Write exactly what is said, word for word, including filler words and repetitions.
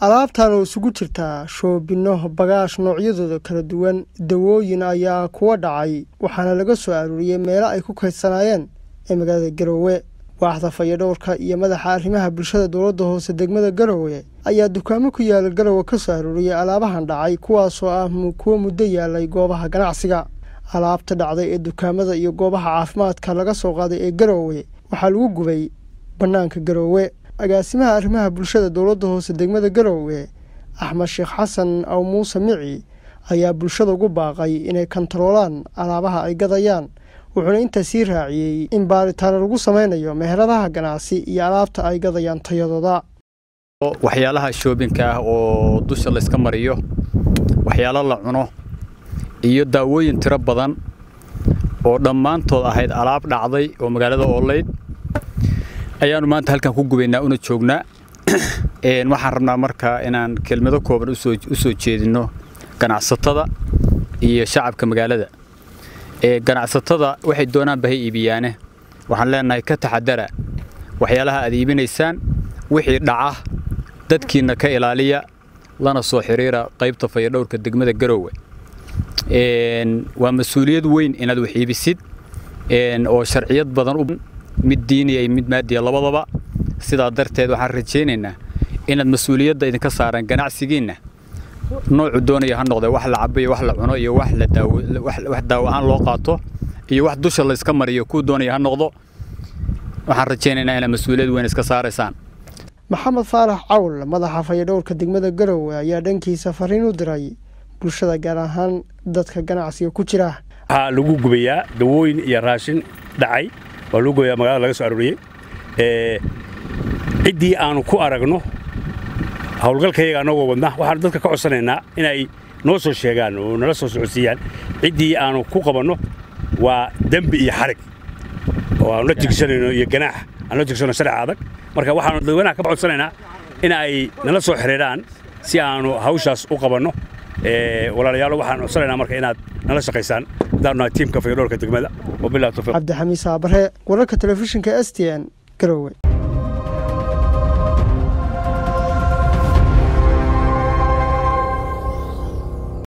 alaabtan oo isugu jirta shoobino bagaash noocyadooda kala duwan dawooyin ayaa kuwa dhacay waxaana laga soo aruuriyay meelo ay ku kaydsanayeen ee magaalada Garowe waaxda fayadhowrka iyo madaxa arrimaha bulshada dowladda hoose degmada Garowe ayaa dukaamo ku yaala Garowe ka soo aruuriyay alaabahan dhacay kuwaas oo ah kuwa muddo yaalay goobaha ganacsiga alaabta dhacday ee dukaamada iyo goobaha caafimaadka laga soo qaaday ee Garowe waxa lagu gubay banaanka Garowe agaasimaha arrimaha bulshada dowladda hoose degmada Garowe Axmed Sheekh Xasan aw Muuse Mici ayaa bulshada ugu baaqay inay kantaroolaan alaabaha ay gadayaan wuxuuna inta sii raaciyay in baaritaan lagu sameeyo meheradaha ganacsi iyo alaabta ay gadayaan tayadooda waxyaalaha shoobinka ah oo dusha la iska mariyo waxyaalo la cuno iyo daawooyin tiro badan oo dhamaantood ahayd alaab dhacday oo magaalada Ooleyd ayaanu maanta halkan ku gubaynaa una joognaa een waxaan rabnaa marka inaan kelmado kooban u soo u soo jeedino ganacsatada iyo shacabka magaalada ee ganacsatada waxay doonaan bahay iibiyaan waxaan leenahay ka taxadara waxyaalaha aad iibinaysaan wixii dhaca dadkiina ka ilaaliya lana soo xiriira qaybta fayadhowrka degmada Garowe een waa mas'uuliyad weyn inaad wax iibisid een oo sharciyad badan u mid diini ay mid maadiya labadaba sida darteed waxaan rajaynaynaa inaad mas'uuliyadda idinka saaran ganacsigiina nooc doonaya ha noqdo wax la cabayo wax la cuno iyo wax la daawo wax daawo aan loo qaato iyo wax dusha la iska mariyo ku doonaya ha noqdo waxaan rajaynaynaa inaad mas'uuliyad weyn iska saaraysaan Maxamed Faarax Cawl madaxa fayadhowrka degmada Garowe ayaa dhankiisa fariin u diray bulshada gaar ahaan dadka ganacsiga ku jira ha lagu gubayaa dawooyin iyo raashin dhacay oo lagu gubayaa magaalada laga soo aruuriyay ee cidii aanu ku aragno hawlgalkayga anagoo wadna waxaan dadka ka codsanaynaa inay noo soo sheegaan oo nala soo socodsiiyaan cidii aanu ku qabanno waa dambi iyo xarig oo aan la tigsanayno iyo ganaax aan la tigsano sharci adag marka waxaan dadweynaha ka codsanaynaa in ay nala soo xiriiraan si aanu hawshaas u qabanno ee walaalayaal waxaan codsanaynaa marka inaad nala shaqaysaan daana teamka fayadhowrka degmada wabillahi tawfiiq Cabdi Xamiis Aabare wararka telefishinka S T N Garowe.